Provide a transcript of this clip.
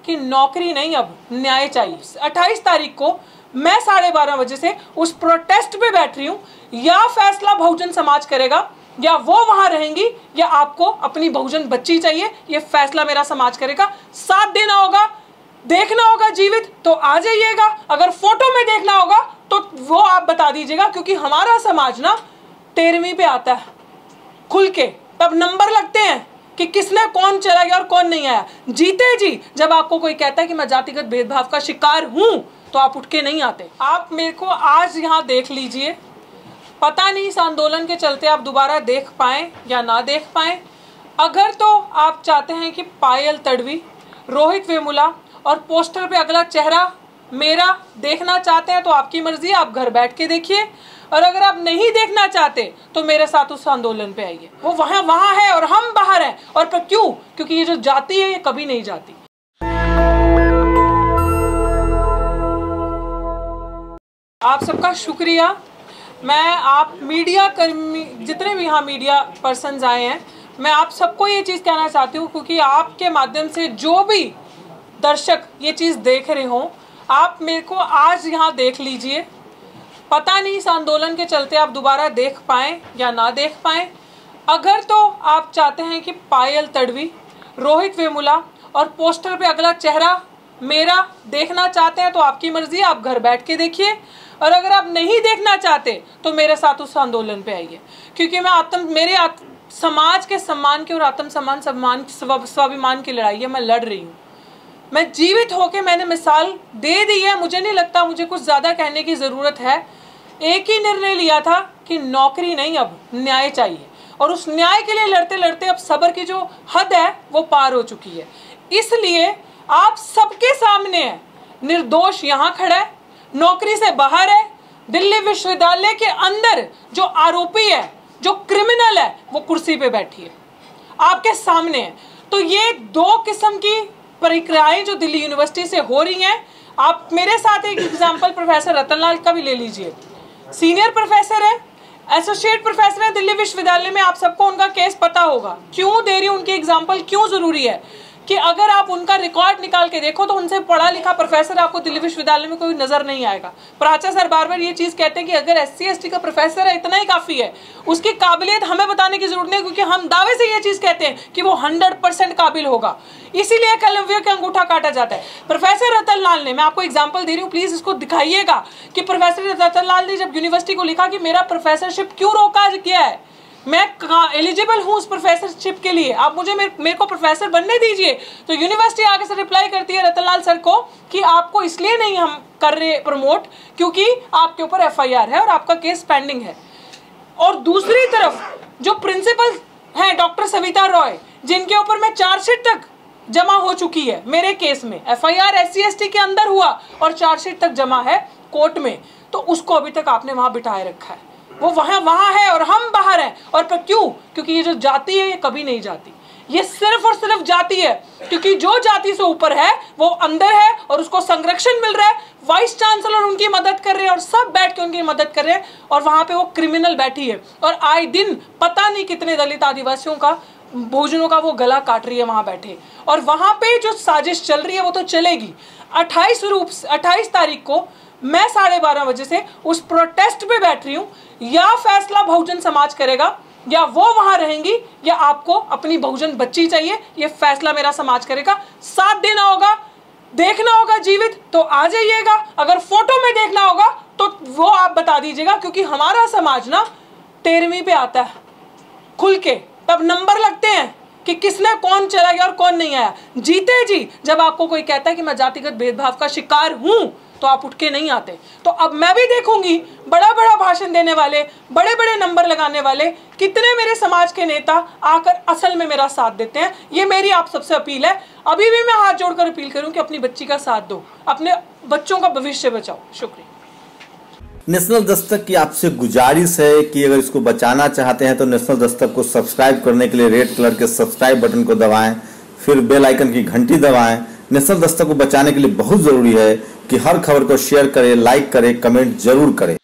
कि नौकरी नहीं, अब न्याय चाहिए। 28 तारीख को मैं 12:30 बजे से उस प्रोटेस्ट पे बैठ रही हूँ। या फैसला बहुजन समाज करेगा, या वो वहां रहेंगी, या आपको अपनी बहुजन बच्ची चाहिए, ये फैसला मेरा समाज करेगा। साथ देना होगा, देखना होगा जीवित तो आ जाइएगा, अगर फोटो में देखना होगा तो वो आप बता दीजिएगा, क्योंकि हमारा समाज ना 13वीं पे आता है खुल के, तब नंबर लगते हैं कि किसने कौन चला गया और कौन नहीं आया। जीते जी जब आपको कोई कहता है कि मैं जातिगत भेदभाव का शिकार हूं तो आप उठ के नहीं आते। आप मेरे को आज यहाँ देख लीजिए, पता नहीं इस आंदोलन के चलते आप दोबारा देख पाएं या ना देख पाएं। अगर तो आप चाहते हैं कि पायल तड़वी, रोहित वेमुला और पोस्टर पे अगला चेहरा मेरा देखना चाहते हैं तो आपकी मर्जी, आप घर बैठ के देखिए। और अगर आप नहीं देखना चाहते तो मेरे साथ उस आंदोलन पे आइए, वो वहां है और हम बाहर हैं। और क्यों? क्योंकि ये जो जाति है ये कभी नहीं जाती। आप सबका शुक्रिया। मैं आप मीडिया कर्मी जितने भी यहाँ मीडिया पर्सन्स आए हैं, मैं आप सबको ये चीज़ कहना चाहती हूँ, क्योंकि आपके माध्यम से जो भी दर्शक ये चीज़ देख रहे हों, आप मेरे को आज यहाँ देख लीजिए। पता नहीं इस आंदोलन के चलते आप दोबारा देख पाएँ या ना देख पाएँ। अगर तो आप चाहते हैं कि पायल तड़वी, रोहित वेमुला और पोस्टर पे अगला चेहरा मेरा देखना चाहते हैं तो आपकी मर्जी, आप घर बैठ के देखिए। और अगर आप नहीं देखना चाहते तो मेरे साथ उस आंदोलन पे आइए, क्योंकि मैं मेरे समाज के सम्मान के और आत्म सम्मान स्वाभिमान की लड़ाई है, मैं लड़ रही हूँ। मैं जीवित होके मैंने मिसाल दे दी है, मुझे नहीं लगता मुझे कुछ ज़्यादा कहने की ज़रूरत है। एक ही निर्णय लिया था कि नौकरी नहीं, अब न्याय चाहिए। और उस न्याय के लिए लड़ते लड़ते अब सब्र की जो हद है वो पार हो चुकी है। इसलिए आप सबके सामने है, निर्दोष यहाँ खड़ा है, नौकरी से बाहर है, दिल्ली विश्वविद्यालय के अंदर जो आरोपी है, जो क्रिमिनल है, वो कुर्सी पे बैठी है, आपके सामने है। तो ये दो किस्म की प्रक्रियाएं जो दिल्ली यूनिवर्सिटी से हो रही हैं। आप मेरे साथ एक एग्जाम्पल प्रोफेसर रतनलाल का भी ले लीजिए, सीनियर प्रोफेसर है, एसोसिएट प्रोफेसर है दिल्ली विश्वविद्यालय में। आप सबको उनका केस पता होगा। क्यों दे रही हूँ उनकी एग्जाम्पल, क्यों जरूरी है कि अगर आप उनका रिकॉर्ड निकाल के देखो तो उनसे पढ़ा लिखा प्रोफेसर आपको दिल्ली विश्वविद्यालय में कोई नजर नहीं आएगा। प्राचा सर बार बार ये चीज कहते हैं कि अगर SC ST का प्रोफेसर है इतना ही काफी है, उसकी काबिलियत हमें बताने की जरूरत नहीं, क्योंकि हम दावे से ये चीज कहते हैं कि वो 100% काबिल होगा। इसीलिए एकलव्य का अंगूठा काटा जाता है। प्रोफेसर रतनलाल ने, मैं आपको एग्जाम्पल दे रही हूँ, प्लीज इसको दिखाइएगा कि प्रोफेसर रतनलाल ने जब यूनिवर्सिटी को लिखा कि मेरा प्रोफेसरशिप क्यों रोका गया है, मैं एलिजिबल हूँ उस प्रोफेसरशिप के लिए, आप मुझे मेरे को प्रोफेसर बनने दीजिए। तो यूनिवर्सिटी आगे से रिप्लाई करती है रतनलाल सर को कि आपको इसलिए नहीं हम कर रहे प्रमोट क्योंकि आपके ऊपर FIR है और आपका केस पेंडिंग है। और दूसरी तरफ जो प्रिंसिपल हैं डॉक्टर सविता रॉय, जिनके ऊपर मैं चार्जशीट तक जमा हो चुकी है, मेरे केस में FIR SC ST के अंदर हुआ और चार्जशीट तक जमा है कोर्ट में, तो उसको अभी तक आपने वहां बिठाए रखा है। वो वहां है और हम बाहर हैं। और क्यों? क्योंकि ये जो जाति है ये कभी नहीं जाती, ये सिर्फ और सिर्फ जाति है, क्योंकि जो जाति से ऊपर है वो अंदर है और उसको संरक्षण मिल रहा है। वाइस चांसलर उनकी मदद कर रहे हैं और सब बैठ के उनकी मदद कर रहे हैं, और वहां पे वो क्रिमिनल बैठी है और आए दिन पता नहीं कितने दलित आदिवासियों का, बहुजनों का वो गला काट रही है वहां बैठे। और वहां पे जो साजिश चल रही है वो तो चलेगी। 28 तारीख को मैं 12:30 बजे से उस प्रोटेस्ट पे बैठ रही हूँ। या फैसला बहुजन समाज करेगा, या वो वहां रहेंगी, या आपको अपनी बहुजन बच्ची चाहिए, ये फैसला मेरा समाज करेगा। साथ देना होगा, देखना होगा जीवित तो आ जाइएगा, अगर फोटो में देखना होगा तो वो आप बता दीजिएगा, क्योंकि हमारा समाज ना 13वीं पे आता है खुल के, तब नंबर लगते हैं कि किसने कौन चला गया और कौन नहीं आया। जीते जी जब आपको कोई कहता है कि मैं जातिगत भेदभाव का शिकार हूं तो आप उठ के नहीं आते। तो अब मैं भी देखूंगी बड़ा बड़ा भाषण देने वाले, बड़े बड़े नंबर लगाने वाले, कितने मेरे समाज के नेता आकर असल में मेरा साथ देते हैं। ये मेरी आप सबसे अपील है। अभी भी मैं हाथ जोड़कर अपील करूं कि अपनी बच्ची का साथ दो, अपने बच्चों का भविष्य बचाओ। शुक्रिया। नेशनल दस्तक की आपसे गुजारिश है कि अगर इसको बचाना चाहते हैं तो नेशनल दस्तक को सब्सक्राइब करने के लिए रेड कलर के सब्सक्राइब बटन को दबाएं, फिर बेल आइकन की घंटी दबाएं। नेशनल दस्तक को बचाने के लिए बहुत जरूरी है कि हर खबर को शेयर करें, लाइक करें, कमेंट जरूर करें।